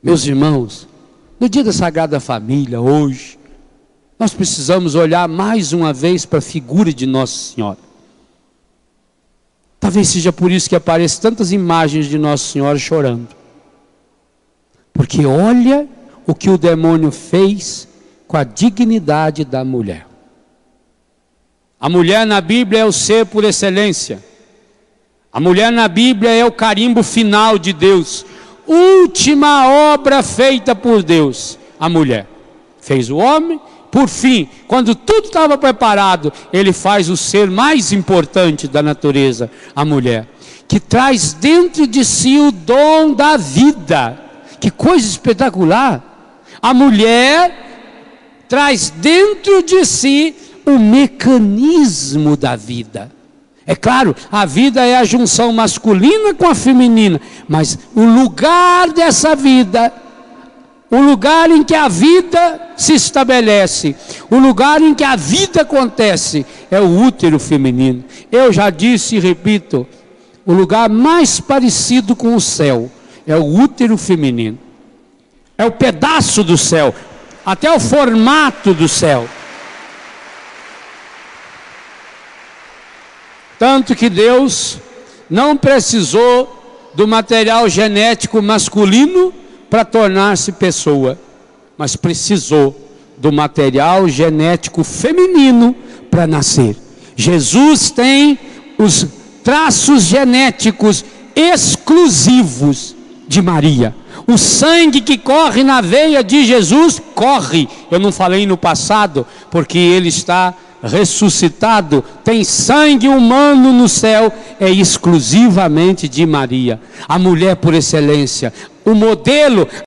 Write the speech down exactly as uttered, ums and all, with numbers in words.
Meus irmãos, no dia da Sagrada Família, hoje, nós precisamos olhar mais uma vez para a figura de Nossa Senhora. Talvez seja por isso que aparecem tantas imagens de Nossa Senhora chorando. Porque olha o que o demônio fez com a dignidade da mulher. A mulher na Bíblia é o ser por excelência. A mulher na Bíblia é o carimbo final de Deus. Última obra feita por Deus. A mulher fez o homem. Por fim, quando tudo estava preparado, ele faz o ser mais importante da natureza, a mulher, que traz dentro de si o dom da vida. Que coisa espetacular! A mulher traz dentro de si o mecanismo da vida. É claro, a vida é a junção masculina com a feminina, mas o lugar dessa vida, o lugar em que a vida se estabelece, o lugar em que a vida acontece, é o útero feminino. Eu já disse e repito, o lugar mais parecido com o céu é o útero feminino. É o pedaço do céu, até o formato do céu. Tanto que Deus não precisou do material genético masculino para tornar-se pessoa, mas precisou do material genético feminino para nascer. Jesus tem os traços genéticos exclusivos de Maria. O sangue que corre na veia de Jesus, corre. Eu não falei no passado, porque ele está ressuscitado, tem sangue humano no céu, é exclusivamente de Maria, a mulher por excelência, o modelo,